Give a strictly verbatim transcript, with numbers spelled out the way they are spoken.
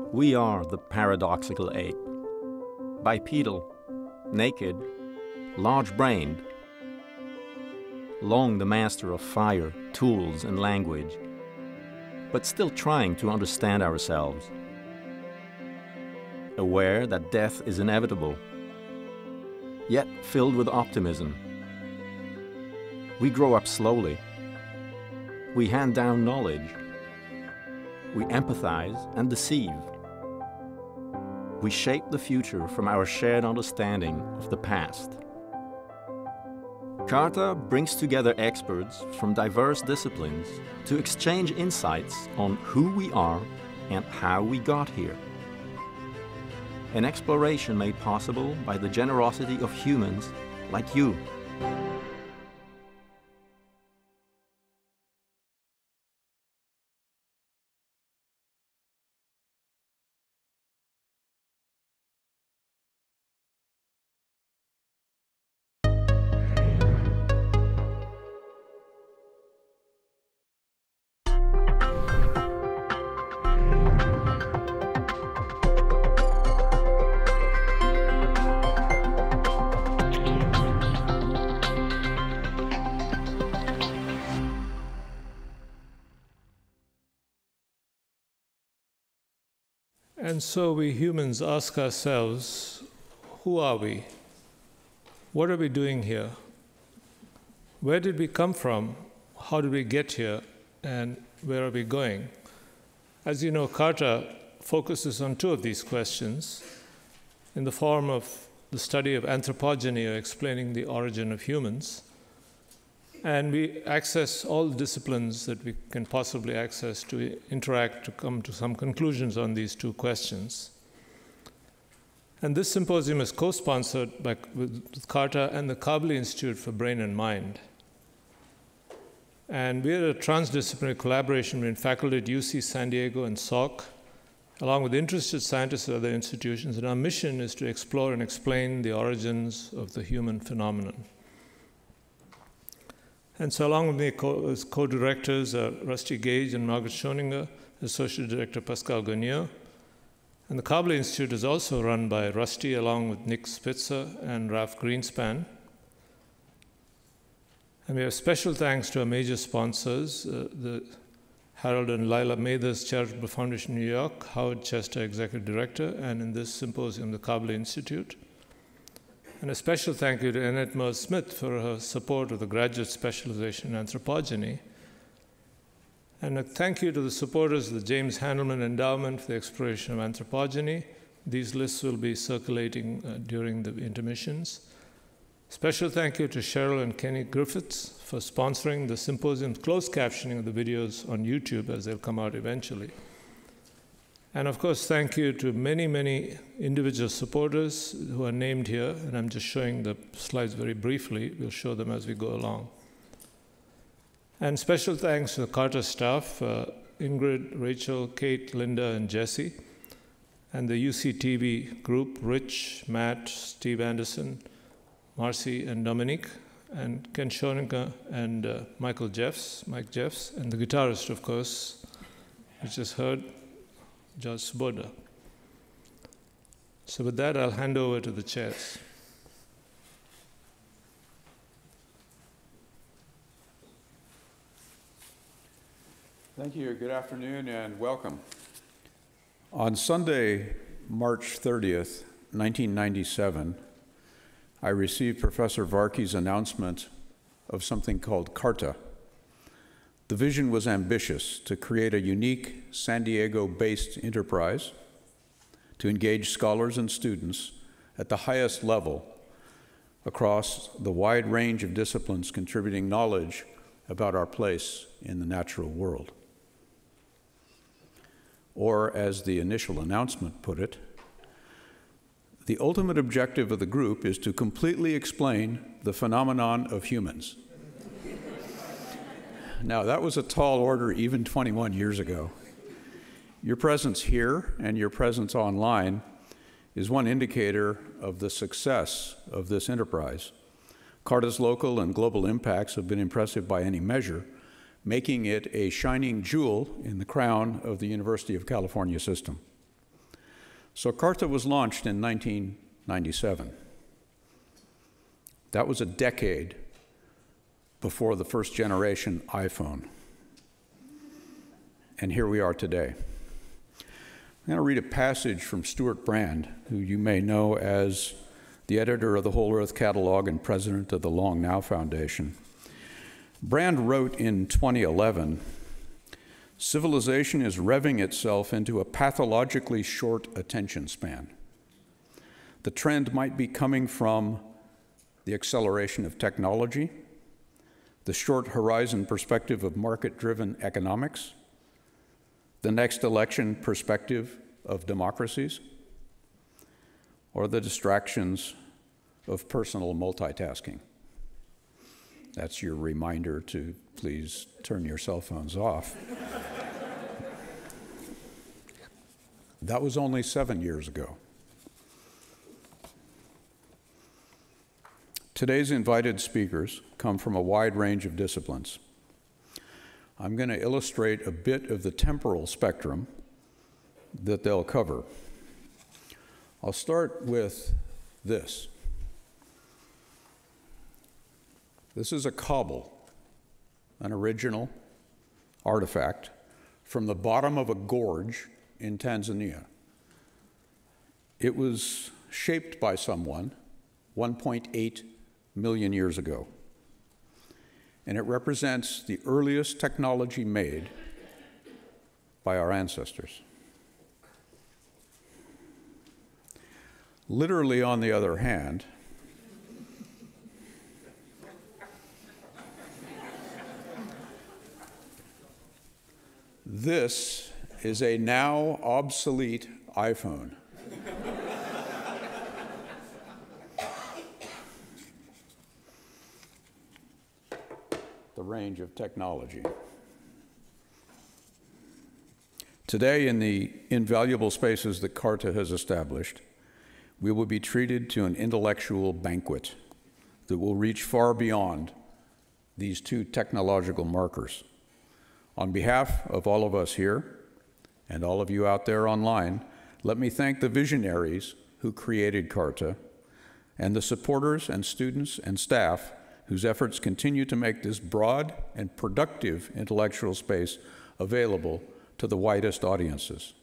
We are the paradoxical ape. Bipedal, naked, large-brained, long the master of fire, tools, and language, but still trying to understand ourselves. Aware that death is inevitable, yet filled with optimism. We grow up slowly. We hand down knowledge. We empathize and deceive. We shape the future from our shared understanding of the past. CARTA brings together experts from diverse disciplines to exchange insights on who we are and how we got here. An exploration made possible by the generosity of humans like you. And so we humans ask ourselves, who are we? What are we doing here? Where did we come from? How did we get here? And where are we going? As you know, CARTA focuses on two of these questions in the form of the study of anthropogeny, or explaining the origin of humans. And we access all the disciplines that we can possibly access to interact, to come to some conclusions on these two questions. And this symposium is co-sponsored by with CARTA and the Kabuli Institute for Brain and Mind. And we are a transdisciplinary collaboration between faculty at U C San Diego and S O C, along with interested scientists at other institutions. And our mission is to explore and explain the origins of the human phenomenon. And so along with me co as co-directors are Rusty Gage and Margaret Schoninger, Associate Director Pascal Gagnon. And the Kabuli Institute is also run by Rusty, along with Nick Spitzer and Ralph Greenspan. And we have special thanks to our major sponsors, uh, the Harold and Lila Mathers Charitable Foundation, New York, Howard Chester, Executive Director, and in this symposium, the Kabuli Institute. And a special thank you to Annette Merle-Smith for her support of the graduate specialization in anthropogeny. And a thank you to the supporters of the James Handelman Endowment for the exploration of anthropogeny. These lists will be circulating uh, during the intermissions. Special thank you to Cheryl and Kenny Griffiths for sponsoring the symposium's closed captioning of the videos on YouTube as they'll come out eventually. And of course, thank you to many, many individual supporters who are named here, and I'm just showing the slides very briefly. We'll show them as we go along. And special thanks to the CARTA staff, uh, Ingrid, Rachel, Kate, Linda, and Jesse, and the U C T V group, Rich, Matt, Steve Anderson, Marcy, and Dominique, and Ken Schoninger, and uh, Michael Jeffs, Mike Jeffs, and the guitarist, of course, we just heard, George Svoboda. So with that, I'll hand over to the chairs. Thank you. Good afternoon and welcome. On Sunday, March thirtieth, nineteen ninety-seven, I received Professor Varki's announcement of something called CARTA. The vision was ambitious: to create a unique San Diego-based enterprise to engage scholars and students at the highest level across the wide range of disciplines contributing knowledge about our place in the natural world. Or, as the initial announcement put it, the ultimate objective of the group is to completely explain the phenomenon of humans. Now, that was a tall order even twenty-one years ago. Your presence here and your presence online is one indicator of the success of this enterprise. CARTA's local and global impacts have been impressive by any measure, making it a shining jewel in the crown of the University of California system. So CARTA was launched in nineteen ninety-seven. That was a decade before the first generation iPhone. And here we are today. I'm going to read a passage from Stuart Brand, who you may know as the editor of the Whole Earth Catalog and president of the Long Now Foundation. Brand wrote in twenty eleven, "Civilization is revving itself into a pathologically short attention span. The trend might be coming from the acceleration of technology, the short horizon perspective of market-driven economics, the next election perspective of democracies, or the distractions of personal multitasking." That's your reminder to please turn your cell phones off. That was only seven years ago. Today's invited speakers come from a wide range of disciplines. I'm going to illustrate a bit of the temporal spectrum that they'll cover. I'll start with this. This is a cobble, an original artifact from the bottom of a gorge in Tanzania. It was shaped by someone one point eight million years ago, and it represents the earliest technology made by our ancestors. Literally, on the other hand, this is a now obsolete iPhone. The range of technology. Today, in the invaluable spaces that CARTA has established, we will be treated to an intellectual banquet that will reach far beyond these two technological markers. On behalf of all of us here, and all of you out there online, let me thank the visionaries who created CARTA, and the supporters and students and staff whose efforts continue to make this broad and productive intellectual space available to the widest audiences.